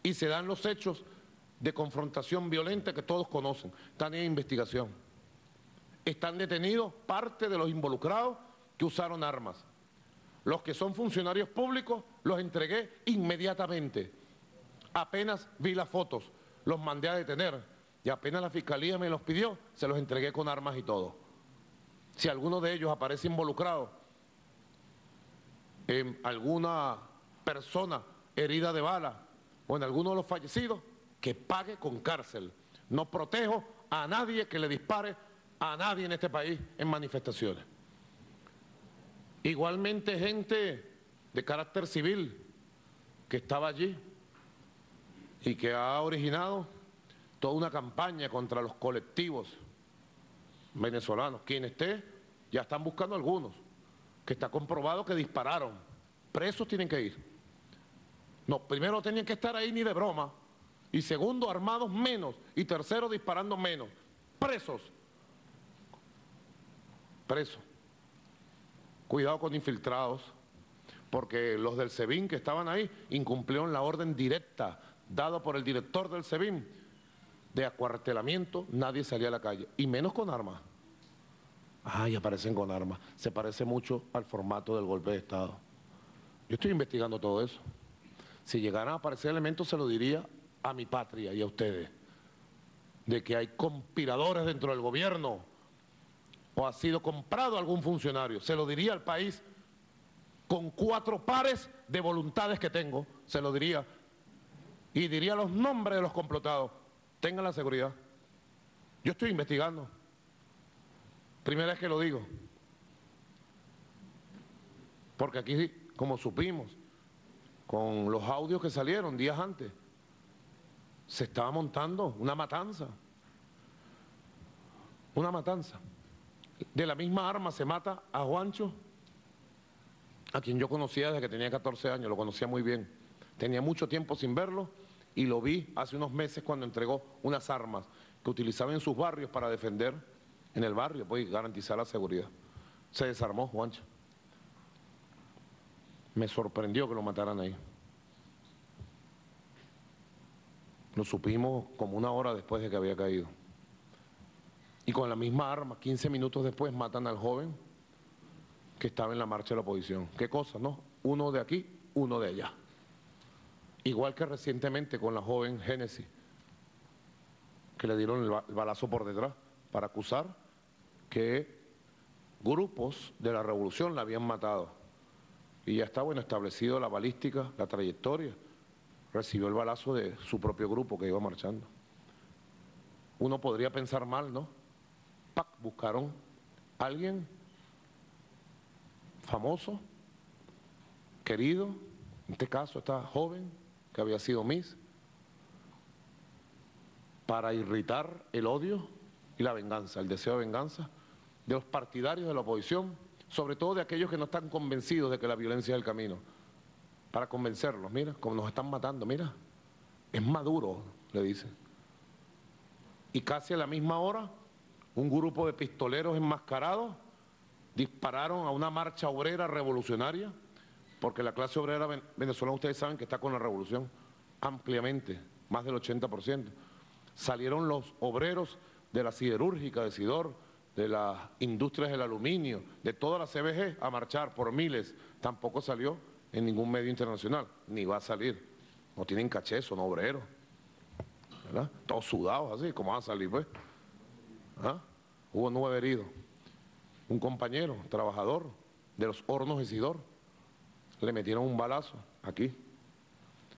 y se dan los hechos de confrontación violenta que todos conocen. Están en investigación. Están detenidos parte de los involucrados que usaron armas. Los que son funcionarios públicos los entregué inmediatamente. Apenas vi las fotos, los mandé a detener y apenas la Fiscalía me los pidió, se los entregué con armas y todo. Si alguno de ellos aparece involucrado en alguna persona herida de bala o en alguno de los fallecidos, que pague con cárcel. No protejo a nadie que le dispare a nadie en este país en manifestaciones. Igualmente gente de carácter civil que estaba allí y que ha originado toda una campaña contra los colectivos venezolanos. Quien esté, ya están buscando algunos, que está comprobado que dispararon. Presos tienen que ir. No, primero tenían que estar ahí ni de broma, y segundo, armados menos, y tercero, disparando menos. Presos. Presos. Cuidado con infiltrados, porque los del SEBIN que estaban ahí incumplieron la orden directa dada por el director del SEBIN de acuartelamiento. Nadie salía a la calle, y menos con armas. Ay, aparecen con armas. Se parece mucho al formato del golpe de Estado. Yo estoy investigando todo eso. Si llegaran a aparecer elementos, se lo diría a mi patria y a ustedes, de que hay conspiradores dentro del gobierno o ha sido comprado algún funcionario. Se lo diría al país con 4 pares de voluntades que tengo, se lo diría, y diría los nombres de los complotados. Tengan la seguridad. Yo estoy investigando. Primera vez que lo digo. Porque aquí, como supimos, con los audios que salieron días antes, se estaba montando una matanza. Una matanza. De la misma arma se mata a Juancho, a quien yo conocía desde que tenía 14 años, lo conocía muy bien. Tenía mucho tiempo sin verlo y lo vi hace unos meses cuando entregó unas armas que utilizaba en sus barrios para defender en el barrio, pues, garantizar la seguridad. Se desarmó Juancho. Me sorprendió que lo mataran ahí. Lo supimos como 1 hora después de que había caído. Y con la misma arma, 15 minutos después, matan al joven que estaba en la marcha de la oposición. ¿Qué cosa, no? Uno de aquí, uno de allá. Igual que recientemente con la joven Génesis, que le dieron el balazo por detrás para acusar que grupos de la revolución la habían matado. Y ya está, bueno, establecido la balística, la trayectoria. Recibió el balazo de su propio grupo que iba marchando. Uno podría pensar mal, ¿no? ¡Pac! Buscaron a alguien famoso, querido, en este caso esta joven que había sido Miss, para irritar el odio y la venganza, el deseo de venganza de los partidarios de la oposición, sobre todo de aquellos que no están convencidos de que la violencia es el camino, para convencerlos. Mira, como nos están matando, mira, es Maduro, le dicen. Y casi a la misma hora, un grupo de pistoleros enmascarados dispararon a una marcha obrera revolucionaria, porque la clase obrera venezolana, ustedes saben que está con la revolución ampliamente, más del 80%. Salieron los obreros de la siderúrgica, de Sidor, de las industrias del aluminio, de toda la CBG a marchar por miles. Tampoco salió en ningún medio internacional, ni va a salir. No tienen caché, son obreros, ¿verdad? Todos sudados así, ¿cómo van a salir, pues? ¿Ah? Hubo 9 heridos. Un compañero, trabajador de los hornos de Sidor, le metieron un balazo aquí,